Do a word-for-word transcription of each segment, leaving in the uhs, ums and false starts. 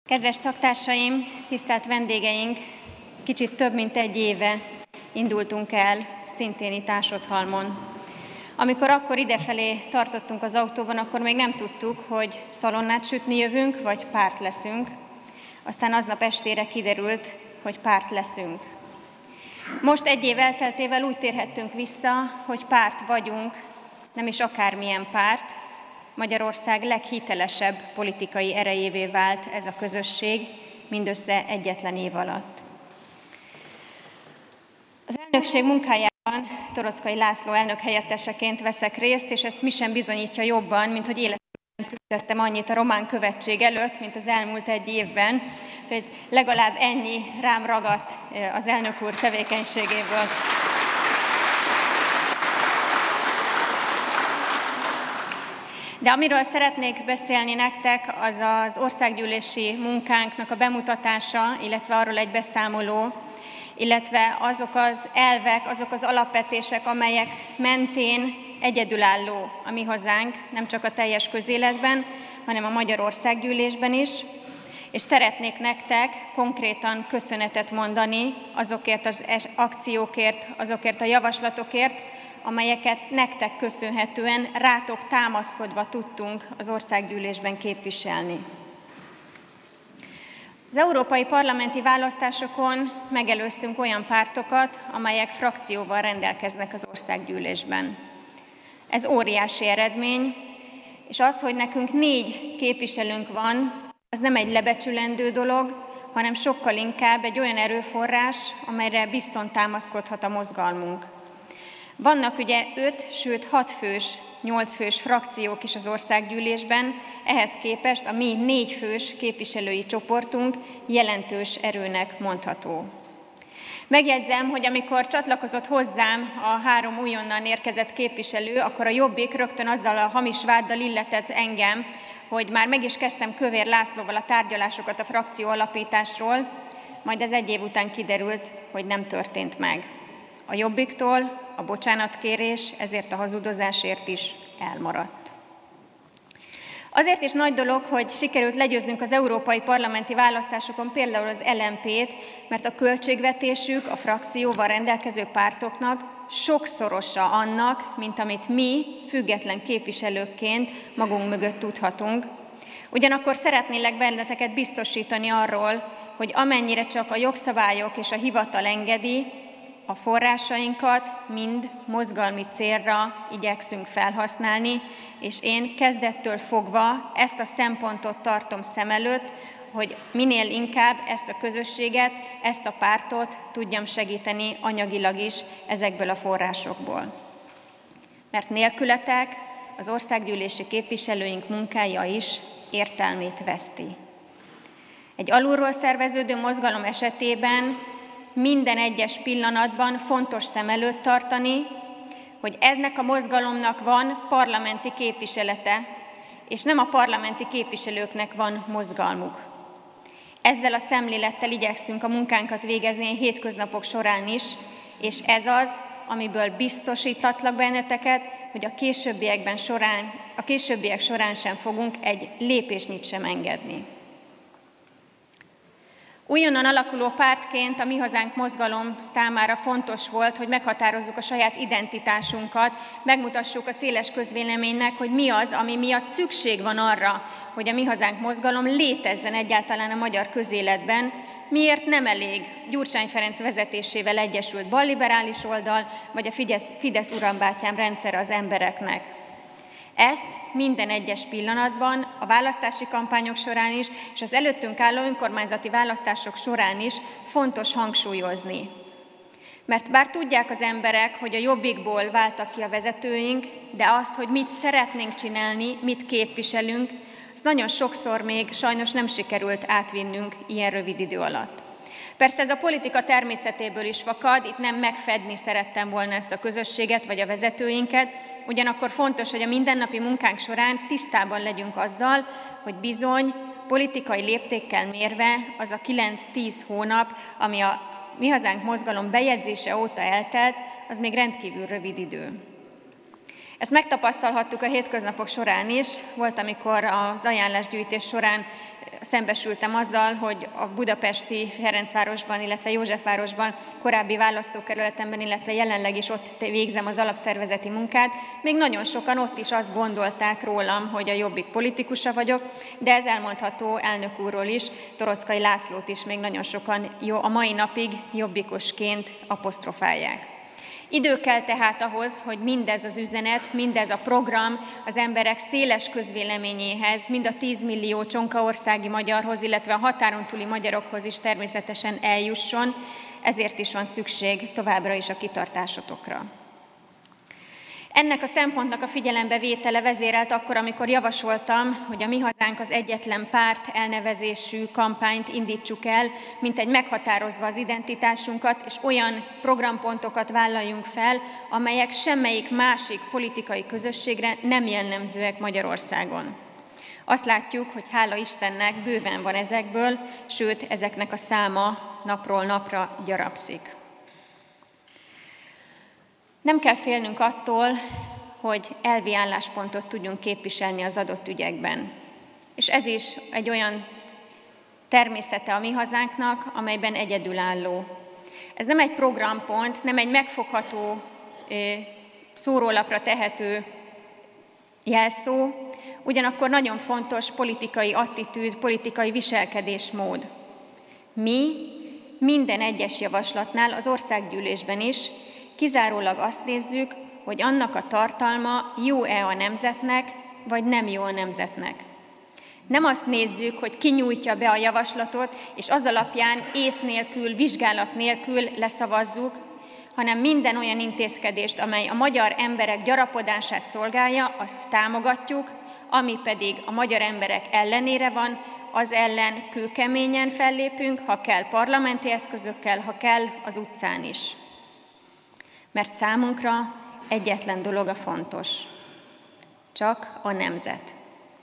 Kedves taktársaim, tisztelt vendégeink, kicsit több mint egy éve indultunk el, szintén itt Ásotthalmon. Amikor akkor idefelé tartottunk az autóban, akkor még nem tudtuk, hogy szalonnát sütni jövünk, vagy párt leszünk. Aztán aznap estére kiderült, hogy párt leszünk. Most egy év elteltével úgy térhettünk vissza, hogy párt vagyunk, nem is akármilyen párt. Magyarország leghitelesebb politikai erejévé vált ez a közösség mindössze egyetlen év alatt. Az elnökség munkájában Torockai László elnök helyetteseként veszek részt, és ezt mi sem bizonyítja jobban, mint hogy életemben tüntettem annyit a román követség előtt, mint az elmúlt egy évben. Úgyhogy legalább ennyi rám ragadt az elnök úr tevékenységéből. De amiről szeretnék beszélni nektek, az az országgyűlési munkánknak a bemutatása, illetve arról egy beszámoló, illetve azok az elvek, azok az alapvetések, amelyek mentén egyedülálló a mi hazánk, nem csak a teljes közéletben, hanem a Magyar Országgyűlésben is. És szeretnék nektek konkrétan köszönetet mondani azokért az akciókért, azokért a javaslatokért, amelyeket nektek köszönhetően rátok támaszkodva tudtunk az országgyűlésben képviselni. Az európai parlamenti választásokon megelőztünk olyan pártokat, amelyek frakcióval rendelkeznek az országgyűlésben. Ez óriási eredmény, és az, hogy nekünk négy képviselőnk van, az nem egy lebecsülendő dolog, hanem sokkal inkább egy olyan erőforrás, amelyre bizton támaszkodhat a mozgalmunk. Vannak ugye öt, sőt hat fős, nyolc fős frakciók is az országgyűlésben, ehhez képest a mi négy fős képviselői csoportunk jelentős erőnek mondható. Megjegyzem, hogy amikor csatlakozott hozzám a három újonnan érkezett képviselő, akkor a Jobbik rögtön azzal a hamis váddal illetett engem, hogy már meg is kezdtem Kövér Lászlóval a tárgyalásokat a frakció alapításról, majd ez egy év után kiderült, hogy nem történt meg. A Jobbiktól a bocsánatkérés ezért a hazudozásért is elmaradt. Azért is nagy dolog, hogy sikerült legyőznünk az európai parlamenti választásokon például az el em pét, mert a költségvetésük a frakcióval rendelkező pártoknak sokszorosa annak, mint amit mi független képviselőkként magunk mögött tudhatunk. Ugyanakkor szeretnélek benneteket biztosítani arról, hogy amennyire csak a jogszabályok és a hivatal engedi, a forrásainkat mind mozgalmi célra igyekszünk felhasználni, és én kezdettől fogva ezt a szempontot tartom szem előtt, hogy minél inkább ezt a közösséget, ezt a pártot tudjam segíteni anyagilag is ezekből a forrásokból. Mert nélkületek az országgyűlési képviselőink munkája is értelmét veszti. Egy alulról szerveződő mozgalom esetében minden egyes pillanatban fontos szem előtt tartani, hogy ennek a mozgalomnak van parlamenti képviselete, és nem a parlamenti képviselőknek van mozgalmuk. Ezzel a szemlélettel igyekszünk a munkánkat végezni a hétköznapok során is, és ez az, amiből biztosíthatlak benneteket, hogy a későbbiekben során, a későbbiek során sem fogunk egy lépésnyit sem engedni. Újonnan alakuló pártként a Mi Hazánk mozgalom számára fontos volt, hogy meghatározzuk a saját identitásunkat, megmutassuk a széles közvéleménynek, hogy mi az, ami miatt szükség van arra, hogy a Mi Hazánk mozgalom létezzen egyáltalán a magyar közéletben, miért nem elég Gyurcsány Ferenc vezetésével egyesült balliberális oldal, vagy a Fidesz, Fidesz urambátyám rendszere az embereknek. Ezt minden egyes pillanatban, a választási kampányok során is, és az előttünk álló önkormányzati választások során is fontos hangsúlyozni. Mert bár tudják az emberek, hogy a Jobbikból váltak ki a vezetőink, de azt, hogy mit szeretnénk csinálni, mit képviselünk, azt nagyon sokszor még sajnos nem sikerült átvinnünk ilyen rövid idő alatt. Persze ez a politika természetéből is fakad, itt nem megfedni szerettem volna ezt a közösséget vagy a vezetőinket, ugyanakkor fontos, hogy a mindennapi munkánk során tisztában legyünk azzal, hogy bizony politikai léptékkel mérve az a kilenc-tíz hónap, ami a Mi Hazánk mozgalom bejegyzése óta eltelt, az még rendkívül rövid idő. Ezt megtapasztalhattuk a hétköznapok során is. Volt, amikor az ajánlásgyűjtés során szembesültem azzal, hogy a budapesti Ferencvárosban, illetve Józsefvárosban, korábbi választókerületemben, illetve jelenleg is ott végzem az alapszervezeti munkát. Még nagyon sokan ott is azt gondolták rólam, hogy a Jobbik politikusa vagyok, de ez elmondható elnök úrról is, Toroczkai Lászlót is még nagyon sokan a mai napig jobbikusként apostrofálják. Idő kell tehát ahhoz, hogy mindez az üzenet, mindez a program az emberek széles közvéleményéhez, mind a tíz millió csonkaországi magyarhoz, illetve a határon túli magyarokhoz is természetesen eljusson, ezért is van szükség továbbra is a kitartásotokra. Ennek a szempontnak a figyelembevétele vezérelt akkor, amikor javasoltam, hogy a Mi Hazánk az Egyetlen Párt elnevezésű kampányt indítsuk el, mint egy meghatározva az identitásunkat, és olyan programpontokat vállaljunk fel, amelyek semmelyik másik politikai közösségre nem jellemzőek Magyarországon. Azt látjuk, hogy hála Istennek bőven van ezekből, sőt, ezeknek a száma napról napra gyarapszik. Nem kell félnünk attól, hogy elvi álláspontot tudjunk képviselni az adott ügyekben. És ez is egy olyan természete a Mi Hazánknak, amelyben egyedülálló. Ez nem egy programpont, nem egy megfogható, szórólapra tehető jelszó, ugyanakkor nagyon fontos politikai attitűd, politikai viselkedésmód. Mi minden egyes javaslatnál, az országgyűlésben is, kizárólag azt nézzük, hogy annak a tartalma jó-e a nemzetnek, vagy nem jó a nemzetnek. Nem azt nézzük, hogy ki nyújtja be a javaslatot, és az alapján ész nélkül, vizsgálat nélkül leszavazzuk, hanem minden olyan intézkedést, amely a magyar emberek gyarapodását szolgálja, azt támogatjuk, ami pedig a magyar emberek ellenére van, az ellen kőkeményen fellépünk, ha kell parlamenti eszközökkel, ha kell az utcán is. Mert számunkra egyetlen dolog a fontos, csak a nemzet.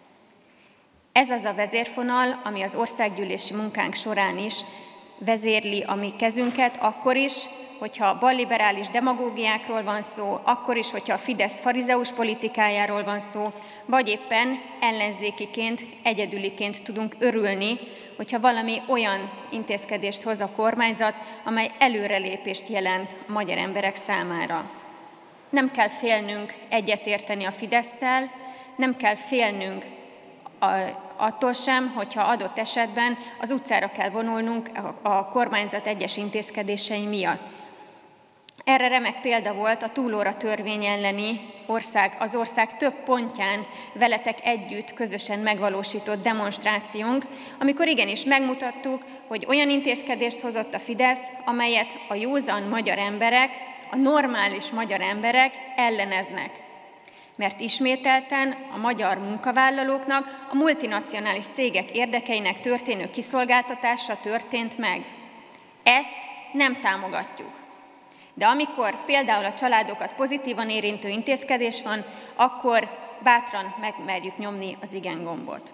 Ez az a vezérfonal, ami az országgyűlési munkánk során is vezérli a mi kezünket, akkor is, hogyha balliberális demagógiákról van szó, akkor is, hogyha a Fidesz farizeus politikájáról van szó, vagy éppen ellenzékiként, egyedüliként tudunk örülni, hogyha valami olyan intézkedést hoz a kormányzat, amely előrelépést jelent a magyar emberek számára. Nem kell félnünk egyetérteni a Fidesszel, nem kell félnünk attól sem, hogyha adott esetben az utcára kell vonulnunk a kormányzat egyes intézkedései miatt. Erre remek példa volt a túlóra törvény elleni ország, az ország több pontján veletek együtt közösen megvalósított demonstrációnk, amikor igenis megmutattuk, hogy olyan intézkedést hozott a Fidesz, amelyet a józan magyar emberek, a normális magyar emberek elleneznek. Mert ismételten a magyar munkavállalóknak, a multinacionális cégek érdekeinek történő kiszolgáltatása történt meg. Ezt nem támogatjuk. De amikor például a családokat pozitívan érintő intézkedés van, akkor bátran megmerjük nyomni az igen gombot.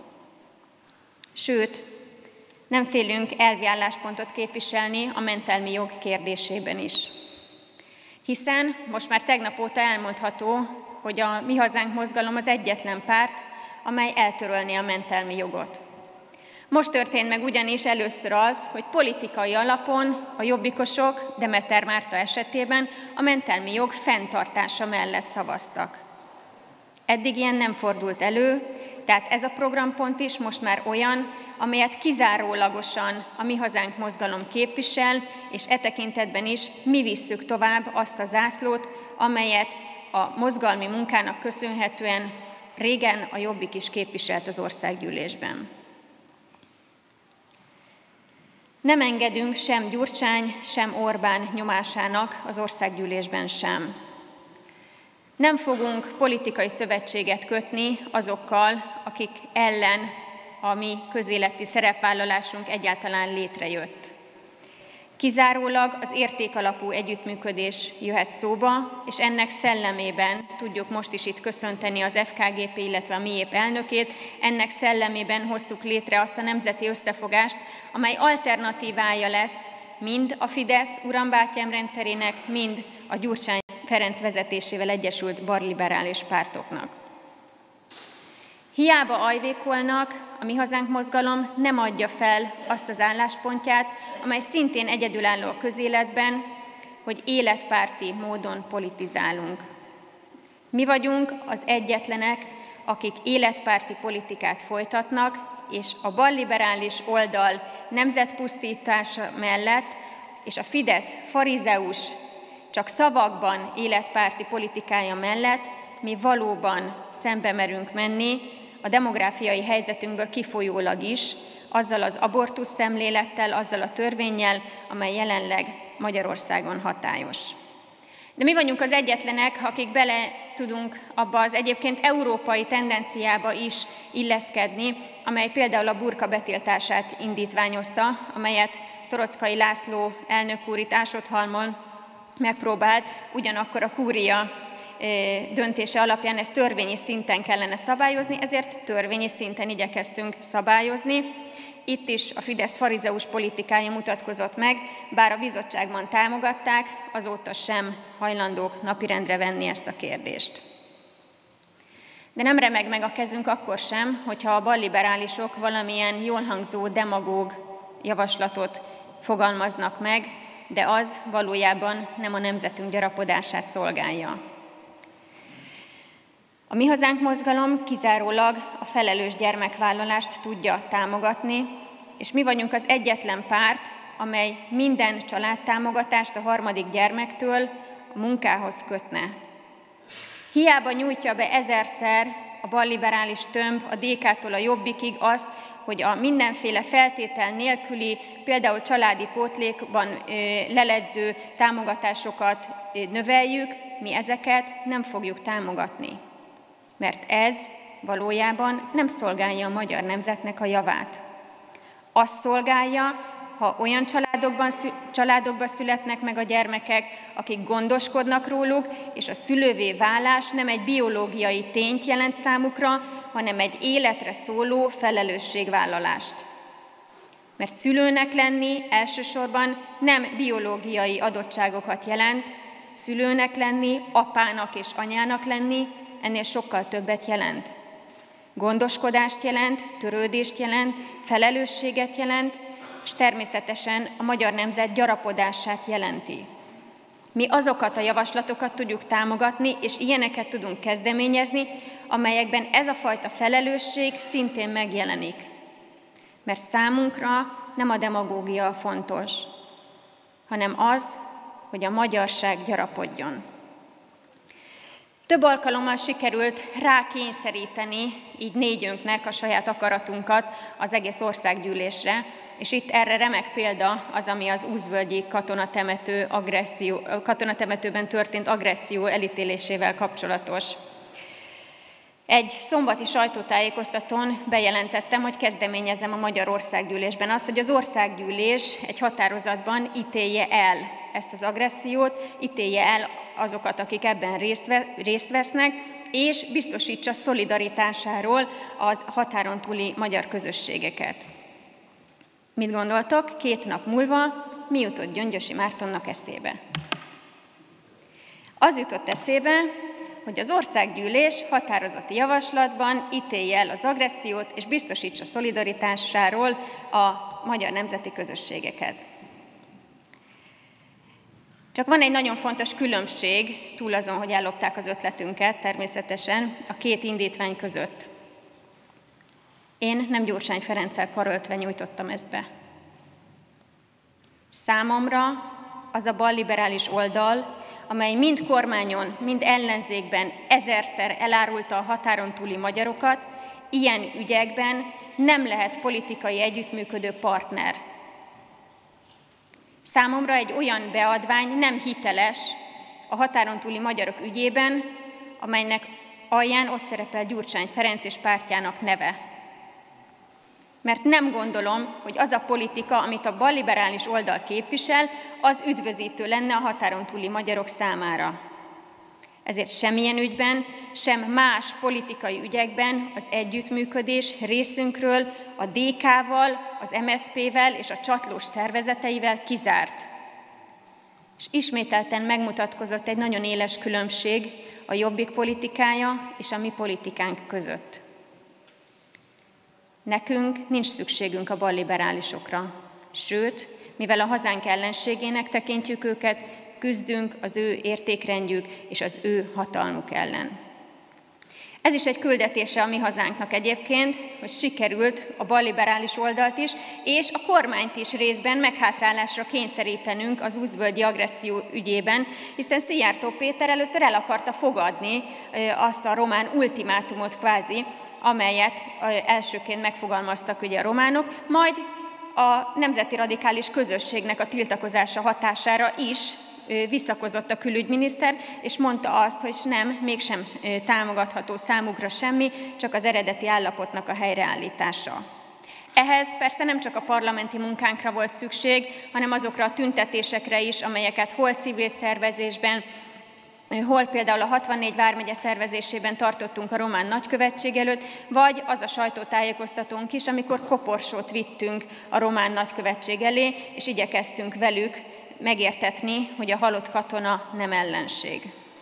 Sőt, nem félünk elvi álláspontot képviselni a mentelmi jog kérdésében is. Hiszen most már tegnap óta elmondható, hogy a Mi Hazánk mozgalom az egyetlen párt, amely eltörölné a mentelmi jogot. Most történt meg ugyanis először az, hogy politikai alapon a jobbikosok Demeter Márta esetében a mentelmi jog fenntartása mellett szavaztak. Eddig ilyen nem fordult elő, tehát ez a programpont is most már olyan, amelyet kizárólagosan a Mi Hazánk mozgalom képvisel, és e tekintetben is mi visszük tovább azt a zászlót, amelyet a mozgalmi munkának köszönhetően régen a Jobbik is képviselt az országgyűlésben. Nem engedünk sem Gyurcsány, sem Orbán nyomásának az országgyűlésben sem. Nem fogunk politikai szövetséget kötni azokkal, akik ellen a mi közéleti szerepvállalásunk egyáltalán létrejött. Kizárólag az értékalapú együttműködés jöhet szóba, és ennek szellemében tudjuk most is itt köszönteni az ef ká gé pé, illetve a MIÉP elnökét, ennek szellemében hoztuk létre azt a nemzeti összefogást, amely alternatívája lesz mind a Fidesz urambátyám rendszerének, mind a Gyurcsány Ferenc vezetésével egyesült balliberális pártoknak. Hiába ajvékolnak, a Mi Hazánk mozgalom nem adja fel azt az álláspontját, amely szintén egyedülálló a közéletben, hogy életpárti módon politizálunk. Mi vagyunk az egyetlenek, akik életpárti politikát folytatnak, és a balliberális oldal nemzetpusztítása mellett és a Fidesz farizeus, csak szavakban életpárti politikája mellett mi valóban szembe merünk menni a demográfiai helyzetünkből kifolyólag is, azzal az abortusz szemlélettel, azzal a törvénnyel, amely jelenleg Magyarországon hatályos. De mi vagyunk az egyetlenek, akik bele tudunk abba az egyébként európai tendenciába is illeszkedni, amely például a burka betiltását indítványozta, amelyet Toroczkai László elnök úr itt Ásodhalmon megpróbált, ugyanakkor a kúria döntése alapján ezt törvényi szinten kellene szabályozni, ezért törvényi szinten igyekeztünk szabályozni. Itt is a Fidesz farizeus politikája mutatkozott meg, bár a bizottságban támogatták, azóta sem hajlandók napirendre venni ezt a kérdést. De nem remeg meg a kezünk akkor sem, hogyha a balliberálisok valamilyen jól hangzó demagóg javaslatot fogalmaznak meg, de az valójában nem a nemzetünk gyarapodását szolgálja. A Mi Hazánk mozgalom kizárólag a felelős gyermekvállalást tudja támogatni, és mi vagyunk az egyetlen párt, amely minden családtámogatást a harmadik gyermektől a munkához kötne. Hiába nyújtja be ezerszer a balliberális tömb a dé ká-tól a Jobbikig azt, hogy a mindenféle feltétel nélküli, például családi pótlékban leledző támogatásokat növeljük, mi ezeket nem fogjuk támogatni. Mert ez valójában nem szolgálja a magyar nemzetnek a javát. Azt szolgálja, ha olyan családokban, családokban születnek meg a gyermekek, akik gondoskodnak róluk, és a szülővé válás nem egy biológiai tényt jelent számukra, hanem egy életre szóló felelősségvállalást. Mert szülőnek lenni elsősorban nem biológiai adottságokat jelent, szülőnek lenni, apának és anyának lenni, ennél sokkal többet jelent. Gondoskodást jelent, törődést jelent, felelősséget jelent, és természetesen a magyar nemzet gyarapodását jelenti. Mi azokat a javaslatokat tudjuk támogatni, és ilyeneket tudunk kezdeményezni, amelyekben ez a fajta felelősség szintén megjelenik. Mert számunkra nem a demagógia fontos, hanem az, hogy a magyarság gyarapodjon. Több alkalommal sikerült rákényszeríteni így négyünknek a saját akaratunkat az egész országgyűlésre, és itt erre remek példa az, ami az Úszvölgyi katonatemető agresszió, katonatemetőben történt agresszió elítélésével kapcsolatos. Egy szombati sajtótájékoztatón bejelentettem, hogy kezdeményezem a Magyar Országgyűlésben azt, hogy az országgyűlés egy határozatban ítélje el ezt az agressziót, ítélje el azokat, akik ebben részt vesznek, és biztosítsa szolidaritásáról az határon túli magyar közösségeket. Mit gondoltok? Két nap múlva mi jutott Gyöngyösi Mártonnak eszébe? Az jutott eszébe, hogy az országgyűlés határozati javaslatban ítélje el az agressziót, és biztosítsa szolidaritásáról a magyar nemzeti közösségeket. Csak van egy nagyon fontos különbség, túl azon, hogy ellopták az ötletünket természetesen, a két indítvány között. Én nem Gyurcsány Ferenccel karöltve nyújtottam ezt be. Számomra az a balliberális oldal, amely mind kormányon, mind ellenzékben ezerszer elárulta a határon túli magyarokat, ilyen ügyekben nem lehet politikai együttműködő partner. Számomra egy olyan beadvány nem hiteles a határon túli magyarok ügyében, amelynek alján ott szerepel Gyurcsány Ferenc és pártjának neve. Mert nem gondolom, hogy az a politika, amit a balliberális oldal képvisel, az üdvözítő lenne a határon túli magyarok számára. Ezért semmilyen ügyben, sem más politikai ügyekben az együttműködés részünkről a dé ká-val, az em es zé pé-vel és a csatlós szervezeteivel kizárt. És ismételten megmutatkozott egy nagyon éles különbség a Jobbik politikája és a mi politikánk között. Nekünk nincs szükségünk a balliberálisokra, sőt, mivel a hazánk ellenségének tekintjük őket, küzdünk az ő értékrendjük és az ő hatalmuk ellen. Ez is egy küldetése a mi hazánknak egyébként, hogy sikerült a balliberális oldalt is, és a kormányt is részben meghátrálásra kényszerítenünk az újvölgyi agresszió ügyében, hiszen Szijjártó Péter először el akarta fogadni azt a román ultimátumot kvázi, amelyet elsőként megfogalmaztak ugye a románok, majd a nemzeti radikális közösségnek a tiltakozása hatására is visszakozott a külügyminiszter, és mondta azt, hogy nem, mégsem támogatható számukra semmi, csak az eredeti állapotnak a helyreállítása. Ehhez persze nem csak a parlamenti munkánkra volt szükség, hanem azokra a tüntetésekre is, amelyeket hol civil szervezésben, hol például a hatvannégy vármegye szervezésében tartottunk a román nagykövetség előtt, vagy az a sajtótájékoztatónk is, amikor koporsót vittünk a román nagykövetség elé, és igyekeztünk velük megértetni, hogy a halott katona nem ellenség.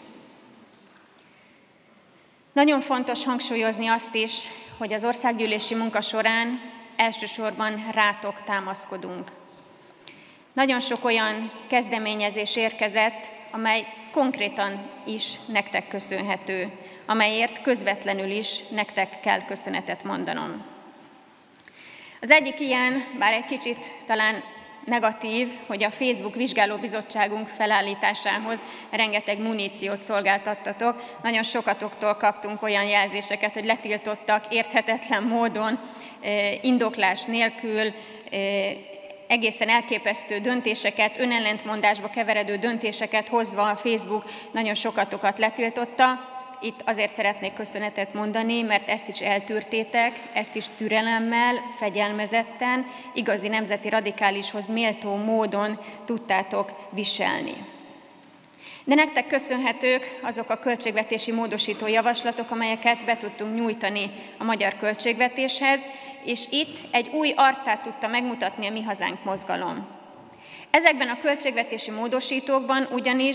Nagyon fontos hangsúlyozni azt is, hogy az országgyűlési munka során elsősorban rátok támaszkodunk. Nagyon sok olyan kezdeményezés érkezett, amely konkrétan is nektek köszönhető, amelyért közvetlenül is nektek kell köszönetet mondanom. Az egyik ilyen, bár egy kicsit talán negatív, hogy a Facebook vizsgálóbizottságunk felállításához rengeteg muníciót szolgáltattatok. Nagyon sokatoktól kaptunk olyan jelzéseket, hogy letiltottak érthetetlen módon, indoklás nélkül, egészen elképesztő döntéseket, önellentmondásba keveredő döntéseket hozva a Facebook nagyon sokatokat letiltotta. Itt azért szeretnék köszönetet mondani, mert ezt is eltűrtétek, ezt is türelemmel, fegyelmezetten, igazi nemzeti radikálishoz méltó módon tudtátok viselni. De nektek köszönhetők azok a költségvetési módosító javaslatok, amelyeket be tudtunk nyújtani a magyar költségvetéshez, és itt egy új arcát tudta megmutatni a Mi Hazánk mozgalom. Ezekben a költségvetési módosítókban ugyanis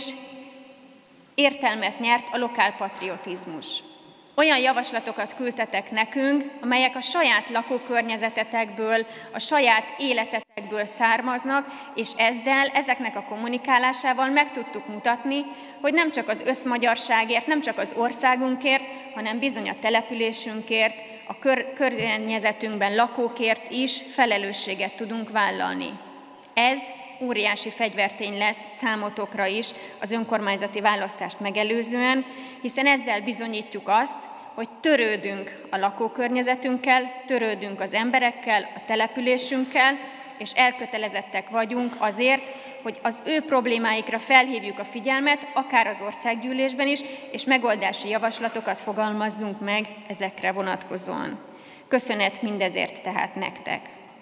értelmet nyert a lokálpatriotizmus. Olyan javaslatokat küldtetek nekünk, amelyek a saját lakókörnyezetetekből, a saját életetekből származnak, és ezzel, ezeknek a kommunikálásával meg tudtuk mutatni, hogy nem csak az összmagyarságért, nem csak az országunkért, hanem bizony a településünkért, a kör- környezetünkben lakókért is felelősséget tudunk vállalni. Ez óriási fegyvertény lesz számotokra is az önkormányzati választást megelőzően, hiszen ezzel bizonyítjuk azt, hogy törődünk a lakókörnyezetünkkel, törődünk az emberekkel, a településünkkel, és elkötelezettek vagyunk azért, hogy az ő problémáikra felhívjuk a figyelmet, akár az országgyűlésben is, és megoldási javaslatokat fogalmazzunk meg ezekre vonatkozóan. Köszönet mindezért tehát nektek.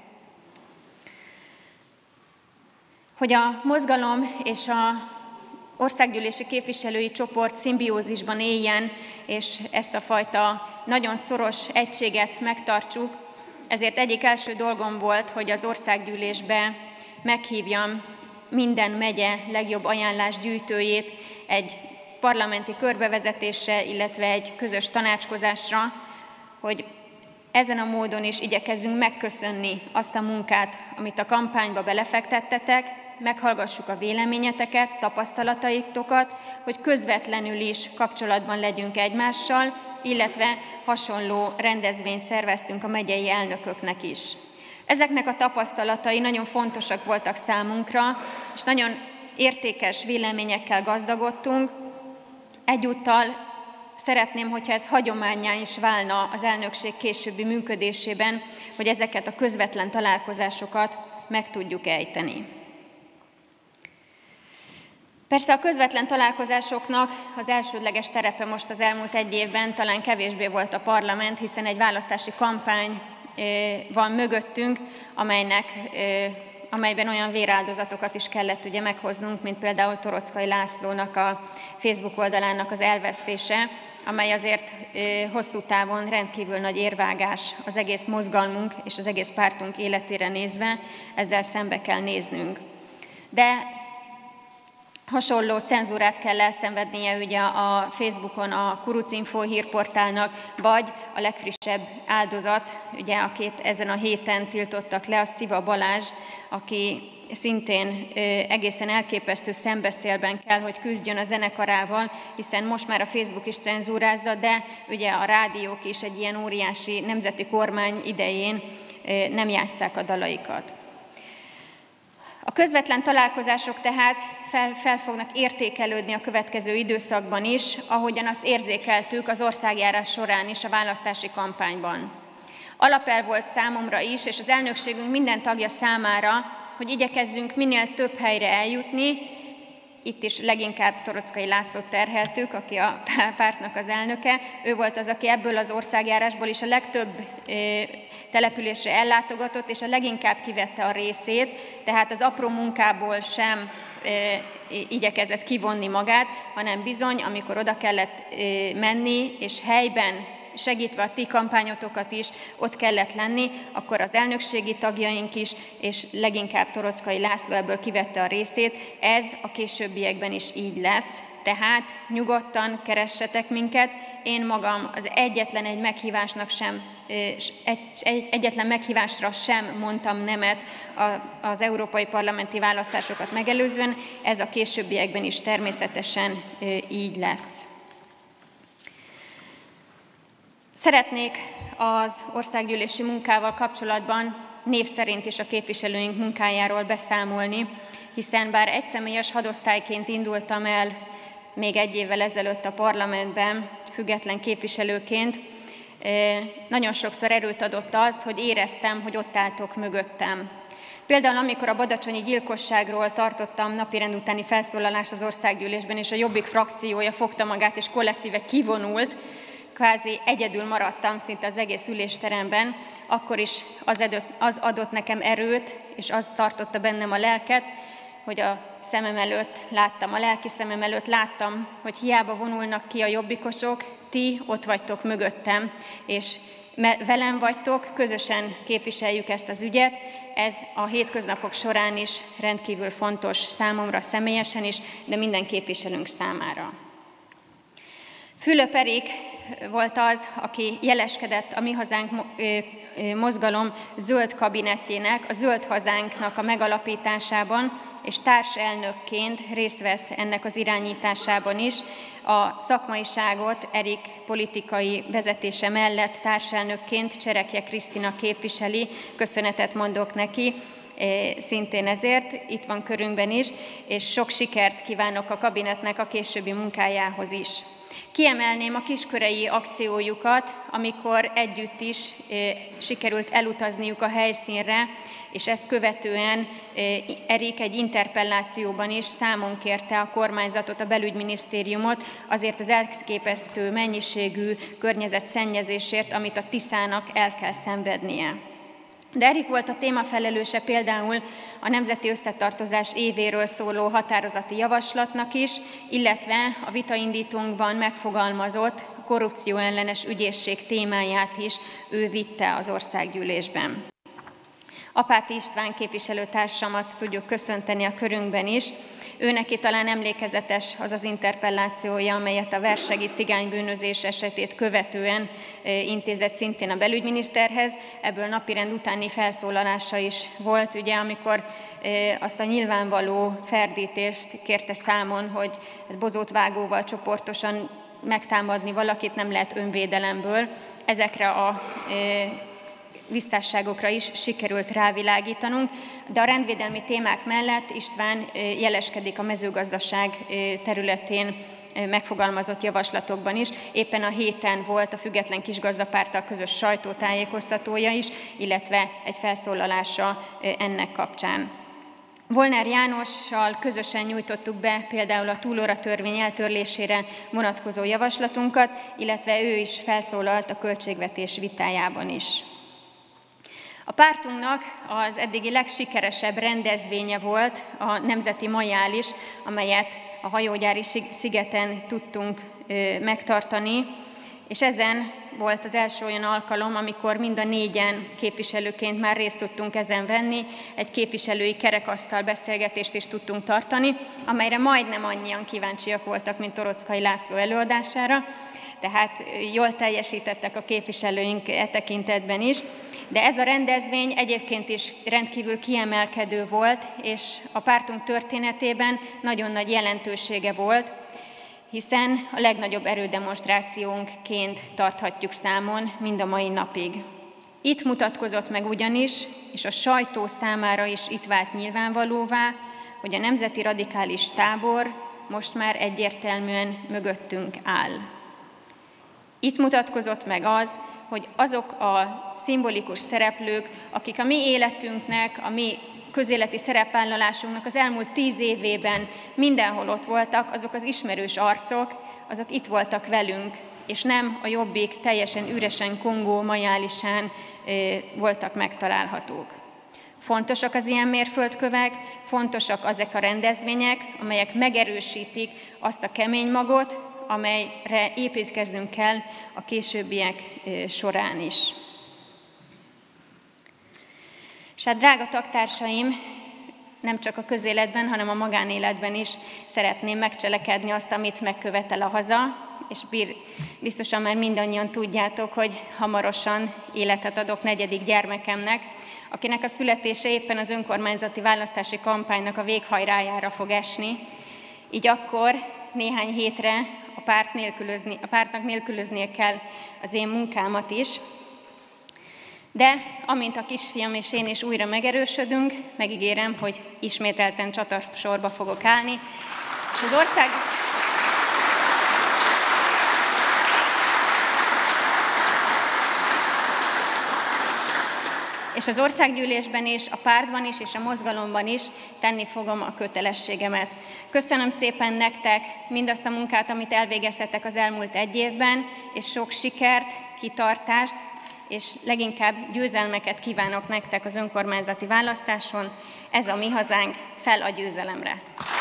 Hogy a mozgalom és a országgyűlési képviselői csoport szimbiózisban éljen, és ezt a fajta nagyon szoros egységet megtartsuk, ezért egyik első dolgom volt, hogy az országgyűlésbe meghívjam minden megye legjobb ajánlás gyűjtőjét egy parlamenti körbevezetésre, illetve egy közös tanácskozásra, hogy ezen a módon is igyekezzünk megköszönni azt a munkát, amit a kampányba belefektettetek, meghallgassuk a véleményeteket, tapasztalataitokat, hogy közvetlenül is kapcsolatban legyünk egymással, illetve hasonló rendezvényt szerveztünk a megyei elnököknek is. Ezeknek a tapasztalatai nagyon fontosak voltak számunkra, és nagyon értékes véleményekkel gazdagodtunk. Egyúttal szeretném, hogyha ez hagyománnyá is válna az elnökség későbbi működésében, hogy ezeket a közvetlen találkozásokat meg tudjuk ejteni. Persze a közvetlen találkozásoknak az elsődleges terepe most az elmúlt egy évben talán kevésbé volt a parlament, hiszen egy választási kampány van mögöttünk, amelynek, amelyben olyan véráldozatokat is kellett ugye meghoznunk, mint például Toroczkai Lászlónak a Facebook oldalának az elvesztése, amely azért hosszú távon rendkívül nagy érvágás az egész mozgalmunk és az egész pártunk életére nézve, ezzel szembe kell néznünk. De Hasonló cenzúrát kell elszenvednie ugye a Facebookon a Kurucinfo hírportálnak, vagy a legfrissebb áldozat, ugye, akit ezen a héten tiltottak le, a Sziva Balázs, aki szintén egészen elképesztő szembeszélben kell, hogy küzdjön a zenekarával, hiszen most már a Facebook is cenzúrázza, de ugye a rádiók is egy ilyen óriási nemzeti kormány idején nem játsszák a dalaikat. A közvetlen találkozások tehát fel, fel fognak értékelődni a következő időszakban is, ahogyan azt érzékeltük az országjárás során is a választási kampányban. Alapelv volt számomra is, és az elnökségünk minden tagja számára, hogy igyekezzünk minél több helyre eljutni. Itt is leginkább Toroczkai Lászlót terheltük, aki a pártnak az elnöke. Ő volt az, aki ebből az országjárásból is a legtöbb településre ellátogatott, és a leginkább kivette a részét, tehát az apró munkából sem e, igyekezett kivonni magát, hanem bizony, amikor oda kellett e, menni, és helyben segítve a ti kampányotokat is ott kellett lenni, akkor az elnökségi tagjaink is, és leginkább Toroczkai László ebből kivette a részét. Ez a későbbiekben is így lesz, tehát nyugodtan keressetek minket. Én magam az egyetlen egy meghívásnak sem, egy, egy, egyetlen meghívásra sem mondtam nemet az európai parlamenti választásokat megelőzően, ez a későbbiekben is természetesen így lesz. Szeretnék az országgyűlési munkával kapcsolatban név szerint is a képviselőink munkájáról beszámolni, hiszen bár egyszemélyes hadosztályként indultam el még egy évvel ezelőtt a parlamentben, független képviselőként, nagyon sokszor erőt adott az, hogy éreztem, hogy ott álltok mögöttem. Például amikor a badacsonyi gyilkosságról tartottam napirend utáni felszólalást az országgyűlésben, és a Jobbik frakciója fogta magát és kollektíve kivonult, kvázi egyedül maradtam szinte az egész ülésteremben, akkor is az adott, az adott nekem erőt, és az tartotta bennem a lelket, hogy a szemem előtt láttam, a lelki szemem előtt láttam, hogy hiába vonulnak ki a jobbikosok, ti ott vagytok mögöttem, és velem vagytok, közösen képviseljük ezt az ügyet. Ez a hétköznapok során is rendkívül fontos számomra személyesen is, de minden képviselőnk számára. Fülöp Erik volt az, aki jeleskedett a Mi Hazánk mozgalom zöld kabinetjének, a Zöld Hazánknak a megalapításában, és társelnökként részt vesz ennek az irányításában is. A szakmaiságot Erik politikai vezetése mellett társelnökként Cserekje Krisztina képviseli, köszönetet mondok neki, szintén ezért, itt van körünkben is, és sok sikert kívánok a kabinetnek a későbbi munkájához is. Kiemelném a kiskörei akciójukat, amikor együtt is sikerült elutazniuk a helyszínre, és ezt követően Erik egy interpellációban is számon kérte a kormányzatot, a belügyminisztériumot azért az elképesztő mennyiségű környezetszennyezésért, amit a Tiszának el kell szenvednie. De Erik volt a témafelelőse például a Nemzeti Összetartozás évéről szóló határozati javaslatnak is, illetve a vitaindítónkban megfogalmazott korrupcióellenes ügyészség témáját is ő vitte az országgyűlésben. Apáti István képviselőtársamat tudjuk köszönteni a körünkben is. Ő neki talán emlékezetes az az interpellációja, amelyet a versegi cigánybűnözés esetét követően intézett szintén a belügyminiszterhez. Ebből napirend utáni felszólalása is volt, ugye, amikor azt a nyilvánvaló ferdítést kérte számon, hogy bozótvágóval csoportosan megtámadni valakit nem lehet önvédelemből. Ezekre a visszásságokra is sikerült rávilágítanunk, de a rendvédelmi témák mellett István jeleskedik a mezőgazdaság területén megfogalmazott javaslatokban is. Éppen a héten volt a Független Kisgazdapárttal közös sajtótájékoztatója is, illetve egy felszólalása ennek kapcsán. Volner Jánossal közösen nyújtottuk be például a túlóra törvény eltörlésére vonatkozó javaslatunkat, illetve ő is felszólalt a költségvetés vitájában is. A pártunknak az eddigi legsikeresebb rendezvénye volt a Nemzeti Majál-is, amelyet a hajógyári szigeten tudtunk megtartani, és ezen volt az első olyan alkalom, amikor mind a négyen képviselőként már részt tudtunk ezen venni, egy képviselői kerekasztal beszélgetést is tudtunk tartani, amelyre majdnem annyian kíváncsiak voltak, mint Toroczkai László előadására, tehát jól teljesítettek a képviselőink e tekintetben is. De ez a rendezvény egyébként is rendkívül kiemelkedő volt, és a pártunk történetében nagyon nagy jelentősége volt, hiszen a legnagyobb erődemonstrációnként tarthatjuk számon mind a mai napig. Itt mutatkozott meg ugyanis, és a sajtó számára is itt vált nyilvánvalóvá, hogy a nemzeti radikális tábor most már egyértelműen mögöttünk áll. Itt mutatkozott meg az, hogy azok a szimbolikus szereplők, akik a mi életünknek, a mi közéleti szerepvállalásunknak az elmúlt tíz évében mindenhol ott voltak, azok az ismerős arcok, azok itt voltak velünk, és nem a Jobbik teljesen üresen kongó majálisán voltak megtalálhatók. Fontosak az ilyen mérföldkövek, fontosak ezek a rendezvények, amelyek megerősítik azt a kemény magot, amelyre építkeznünk kell a későbbiek során is. És hát drága tagtársaim, nem csak a közéletben, hanem a magánéletben is szeretném megcselekedni azt, amit megkövetel a haza, és biztosan már mindannyian tudjátok, hogy hamarosan életet adok negyedik gyermekemnek, akinek a születése éppen az önkormányzati választási kampánynak a véghajrájára fog esni. Így akkor néhány hétre a, párt nélkülözni, a pártnak nélkülöznie kell az én munkámat is. De amint a kisfiam és én is újra megerősödünk, megígérem, hogy ismételten csatasorba fogok állni, és az ország... és az országgyűlésben is, a pártban is, és a mozgalomban is tenni fogom a kötelességemet. Köszönöm szépen nektek mindazt a munkát, amit elvégeztetek az elmúlt egy évben, és sok sikert, kitartást, és leginkább győzelmeket kívánok nektek az önkormányzati választáson. Ez a mi hazánk, fel a győzelemre!